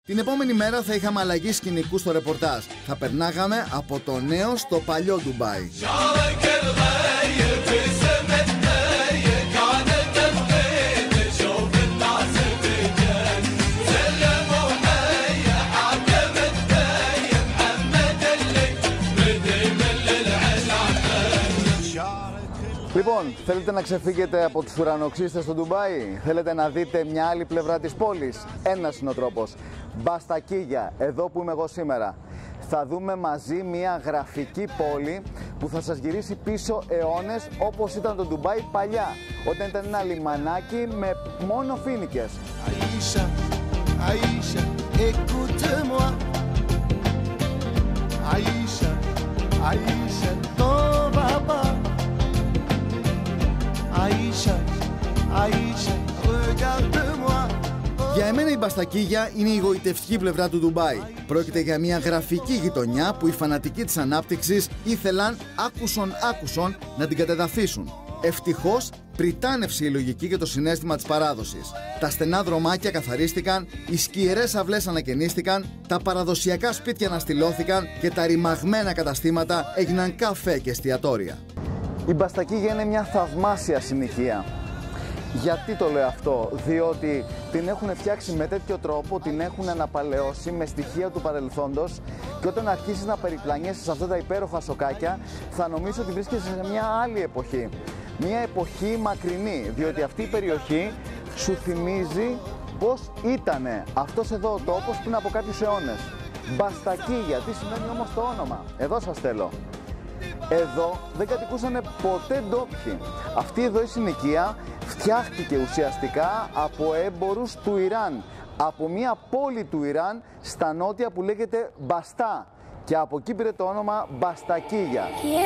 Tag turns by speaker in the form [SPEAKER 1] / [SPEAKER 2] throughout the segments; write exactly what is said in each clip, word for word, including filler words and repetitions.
[SPEAKER 1] Την επόμενη μέρα θα είχαμε αλλαγή σκηνικού στο ρεπορτάζ. Θα περνάγαμε από το νέο στο παλιό Ντουμπάι. Λοιπόν, θέλετε να ξεφύγετε από τους ουρανοξύστες στο Ντουμπάι? Θέλετε να δείτε μια άλλη πλευρά της πόλης? Ένας είναι ο τρόπος. Μπαστακίγια, εδώ που είμαι εγώ σήμερα. Θα δούμε μαζί μια γραφική πόλη που θα σας γυρίσει πίσω αιώνες, όπως ήταν το Ντουμπάι παλιά, όταν ήταν ένα λιμανάκι με μόνο φοίνικες. Aïcha, Aïcha, écoute-moi. Aïcha, Aïcha, t'en vas pas. Aïcha, Aïcha, regarde-moi. Για εμένα η Μπαστακίγια είναι η γοητευτική πλευρά του Ντουμπάι. Πρόκειται για μια γραφική γειτονιά που οι φανατικοί της ανάπτυξης ήθελαν άκουσον άκουσον να την κατεδαφίσουν. Ευτυχώς πριτάνευσε η λογική και το συναίσθημα της παράδοσης. Τα στενά δρομάκια καθαρίστηκαν, οι σκιερές αυλές ανακαινίστηκαν, τα παραδοσιακά σπίτια αναστηλώθηκαν και τα ρημαγμένα καταστήματα έγιναν καφέ και εστιατόρια. Η Μπαστακίγια είναι μια θαυμάσια συνοικία. Γιατί το λέω αυτό? Διότι την έχουν φτιάξει με τέτοιο τρόπο, την έχουν αναπαλαιώσει με στοιχεία του παρελθόντος και όταν αρχίσεις να περιπλανιέσαι σε αυτά τα υπέροχα σοκάκια θα νομίζεις ότι βρίσκεσαι σε μια άλλη εποχή. Μια εποχή μακρινή, διότι αυτή η περιοχή σου θυμίζει πώς ήτανε αυτός εδώ ο τόπος πριν από κάποιους αιώνες. Μπαστακίγια, τι σημαίνει όμως το όνομα? Εδώ σας θέλω. Εδώ δεν κατοικούσαν ποτέ ντόπιοι. Αυτή εδώ η συνοικία φτιάχτηκε ουσιαστικά από έμπορους του Ιράν, από μια πόλη του Ιράν στα νότια που λέγεται Μπαστά, και από εκεί πήρε το όνομα Μπαστακίγια.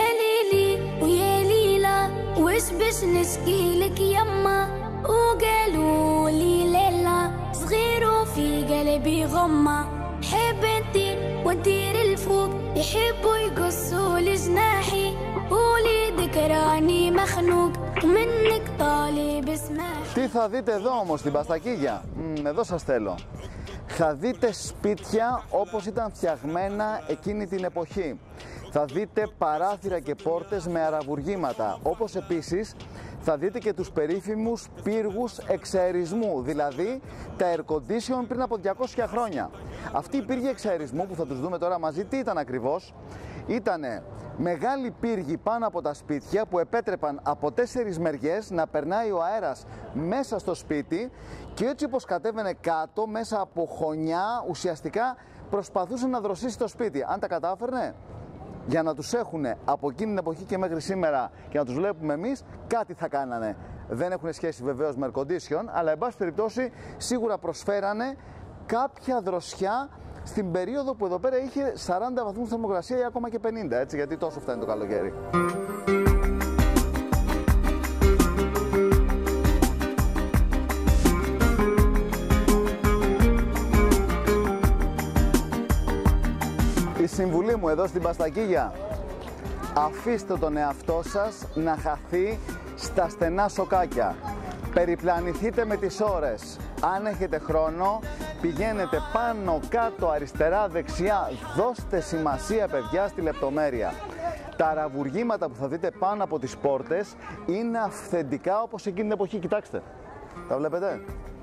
[SPEAKER 1] Τι θα δείτε εδώ όμως στην Μπαστακίγια? Mm, εδώ σας θέλω. Θα δείτε σπίτια όπως ήταν φτιαγμένα εκείνη την εποχή. Θα δείτε παράθυρα και πόρτες με αραβουργήματα, όπως επίσης θα δείτε και τους περίφημους πύργους εξαερισμού, δηλαδή τα air condition πριν από διακόσια χρόνια. Αυτοί οι πύργοι εξαερισμού που θα τους δούμε τώρα μαζί, τι ήταν ακριβώς? Ήτανε μεγάλοι πύργοι πάνω από τα σπίτια που επέτρεπαν από τέσσερις μεριές να περνάει ο αέρας μέσα στο σπίτι και έτσι όπως κατέβαινε κάτω μέσα από χωνιά ουσιαστικά προσπαθούσε να δροσίσει το σπίτι. Αν τα κατάφερνε, για να τους έχουν από εκείνη την εποχή και μέχρι σήμερα και να τους βλέπουμε εμείς, κάτι θα κάνανε. Δεν έχουν σχέση βεβαίως με air condition, αλλά εν πάση περιπτώσει σίγουρα προσφέρανε κάποια δροσιά στην περίοδο που εδώ πέρα είχε σαράντα βαθμούς θερμοκρασία ή ακόμα και πενήντα, έτσι, γιατί τόσο φτάνει το καλοκαίρι. Η συμβουλή μου εδώ στην Μπαστακίγια: αφήστε τον εαυτό σας να χαθεί στα στενά σοκάκια. Περιπλανηθείτε με τις ώρες. Αν έχετε χρόνο, πηγαίνετε πάνω, κάτω, αριστερά, δεξιά. Δώστε σημασία, παιδιά, στη λεπτομέρεια. Τα αραβουργήματα που θα δείτε πάνω από τις πόρτες είναι αυθεντικά όπως εκείνη την εποχή. Κοιτάξτε, τα βλέπετε?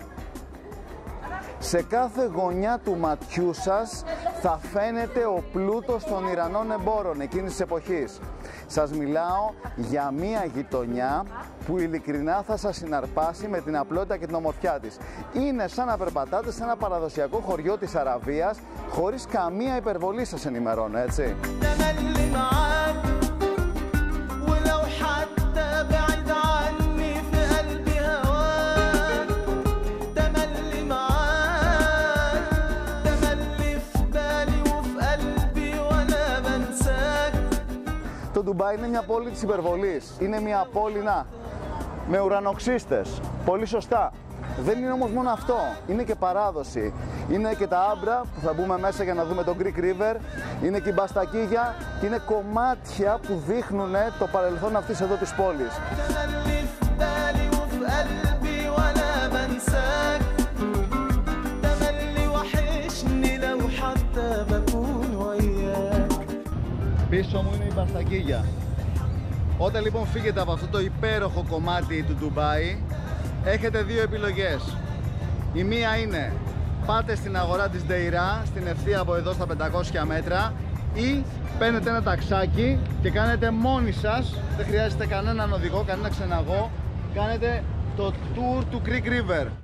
[SPEAKER 1] Σε κάθε γωνιά του ματιού σας θα φαίνεται ο πλούτος των Ιρανών εμπόρων εκείνης της εποχής. Σας μιλάω για μία γειτονιά που ειλικρινά θα σας συναρπάσει με την απλότητα και την ομορφιά της. Είναι σαν να περπατάτε σε ένα παραδοσιακό χωριό της Αραβίας, χωρίς καμία υπερβολή, σας ενημερώνω, έτσι. Το Ντουμπάι είναι μια πόλη της υπερβολής. Είναι μια πόλη, να, με ουρανοξύστες. Πολύ σωστά. Δεν είναι όμως μόνο αυτό. Είναι και παράδοση. Είναι και τα άμπρα που θα μπούμε μέσα για να δούμε το Greek River. Είναι και η Μπαστακίγια. Και είναι κομμάτια που δείχνουν το παρελθόν αυτής εδώ της πόλης. Πίσω μου είναι η Μπαστακίγια. Όταν λοιπόν φύγετε από αυτό το υπέροχο κομμάτι του Ντουμπάι, έχετε δύο επιλογές. Η μία είναι πάτε στην αγορά της Deira, στην ευθεία από εδώ στα πεντακόσια μέτρα, ή παίρνετε ένα ταξάκι και κάνετε μόνοι σας, δεν χρειάζεται κανέναν οδηγό, κανένα ξεναγό, κάνετε το tour του Creek River.